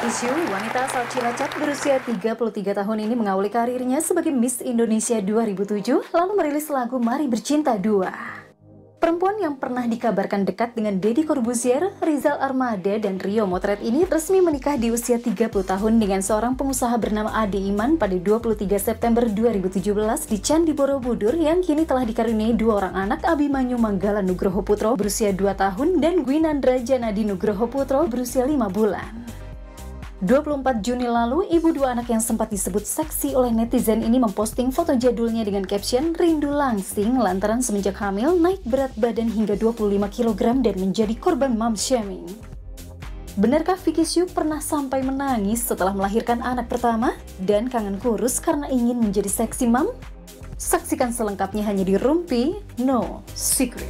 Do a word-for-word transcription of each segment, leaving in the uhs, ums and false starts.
Vicky Shu, wanita asal Cilacap berusia tiga puluh tiga tahun ini mengawali karirnya sebagai Miss Indonesia dua ribu tujuh, lalu merilis lagu Mari Bercinta dua. Perempuan yang pernah dikabarkan dekat dengan Deddy Corbuzier, Rizal Armada, dan Rio Motret ini resmi menikah di usia tiga puluh tahun dengan seorang pengusaha bernama Ade Iman pada dua puluh tiga September dua ribu tujuh belas di Candi Borobudur yang kini telah dikaruniai dua orang anak, Abimanyu Manggala Nugroho Putro berusia dua tahun dan Gwinandra Janadi Nugroho Putro berusia lima bulan. dua puluh empat Juni lalu, ibu dua anak yang sempat disebut seksi oleh netizen ini memposting foto jadulnya dengan caption "Rindu langsing" lantaran semenjak hamil naik berat badan hingga dua puluh lima kilogram dan menjadi korban mom shaming. Benarkah Vicky Shu pernah sampai menangis setelah melahirkan anak pertama dan kangen kurus karena ingin menjadi seksi mom? Saksikan selengkapnya hanya di Rumpi No Secret.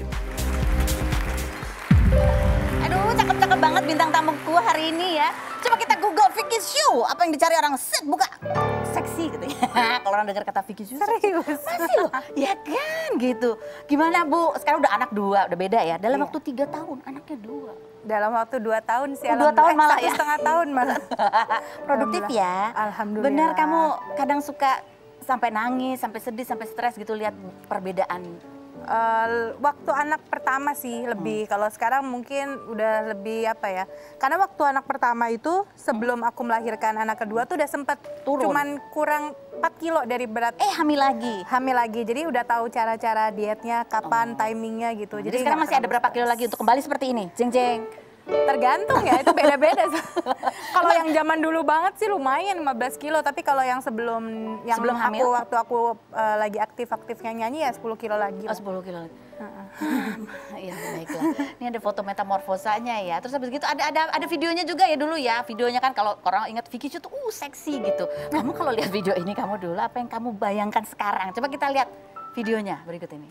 Aduh, cakep-cakep banget bintang tamuku hari ini ya. Coba kita Google Vicky Shu, apa yang dicari orang set buka seksi gitu ya. Kalau orang dengar kata Vicky Shu, serius? Masih loh, ya kan gitu. Gimana Bu, sekarang udah anak dua, udah beda ya. Dalam iya. waktu tiga tahun, anaknya dua. Dalam waktu dua tahun sih, oh, dua tahun malah satu ya? setengah tahun malah. Produktif ya? Alhamdulillah. Benar kamu kadang suka sampai nangis, sampai sedih, sampai stres gitu lihat perbedaan? Uh, waktu anak pertama sih lebih, hmm. kalau sekarang mungkin udah lebih apa ya, karena waktu anak pertama itu sebelum hmm. aku melahirkan anak kedua tuh udah sempet turun, cuman kurang empat kilo dari berat. Eh hamil lagi? Hamil lagi, jadi udah tahu cara-cara dietnya, kapan oh. timingnya gitu. Jadi, jadi sekarang masih ada berapa kilo lagi untuk kembali seperti ini? Jeng jeng. Tergantung ya, itu beda-beda. Kalau yang zaman dulu banget sih lumayan lima belas kilo, tapi kalau yang sebelum yang sebelum aku, hamil waktu aku uh, lagi aktif-aktifnya nyanyi ya sepuluh kilo lagi. Oh, sepuluh kilo lagi. Iya, baiklah. Ini ada foto metamorfosanya ya. Terus habis gitu ada ada ada videonya juga ya dulu ya. Videonya kan kalau orang ingat Vicky Shu tuh uh seksi gitu. Kamu kalau lihat video ini kamu dulu apa yang kamu bayangkan sekarang? Coba kita lihat videonya berikut ini.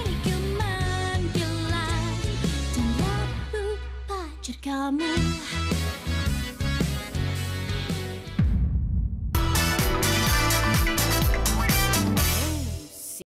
Kamu